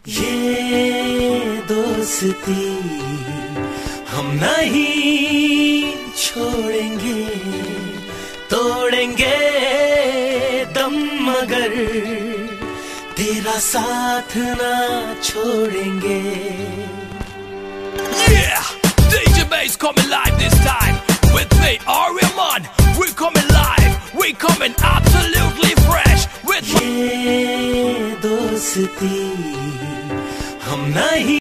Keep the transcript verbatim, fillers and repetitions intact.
ये दोस्ती हम नहीं छोड़ेंगे, तोड़ेंगे दम मगर तेरा साथ ना छोड़ेंगे। Yeah, D J Bass coming live this time with me, Ariaman. We coming live, we coming absolutely fresh with ये दोस्ती हम नहीं